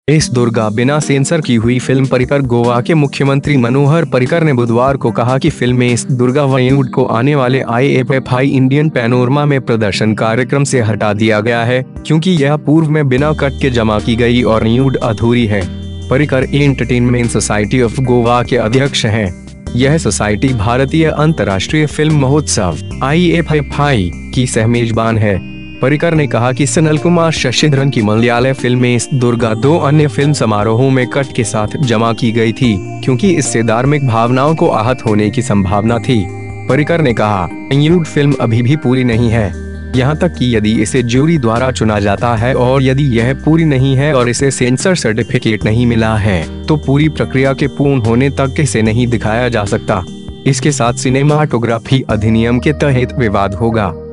S Durga बिना sensor की हुई फिल्म परिकर। गोवा के मुख्यमंत्री मनोहर पर्रिकर ने बुधवार को कहा कि फिल्म एस दुर्गा बॉलीवुड को आने वाले IFFI इंडियन पैनोरमा में प्रदर्शन कार्यक्रम से हटा दिया गया है, क्योंकि यह पूर्व में बिना कट के जमा की गई और न्यूड अधूरी है। Parrikar entertainment society of Goa के अध्यक्ष हैं। यह सोसाइटी भारतीय अंतर्राष्ट्रीय फिल्म महोत्सव IFFI की सहमेजबान है। पर्रिकर ने कहा कि सनल कुमार शशिधरन की मलयालम फिल्म एस दुर्गा 2 अन्य फिल्म समारोहों में कट के साथ जमा की गई थी, क्योंकि इससे धार्मिक भावनाओं को आहत होने की संभावना थी। पर्रिकर ने कहा, न्यूड फिल्म अभी भी पूरी नहीं है, यहाँ तक कि यदि इसे ज्यूरी द्वारा चुना जाता है और यदि यह पूरी नहीं है और इसे सेंसर सर्टिफिकेट नहीं मिला है, तो पूरी प्रक्रिया के पूर्ण होने तक इसे नहीं दिखाया जा सकता। इसके साथ सिनेमाटोग्राफी अधिनियम के तहत विवाद होगा।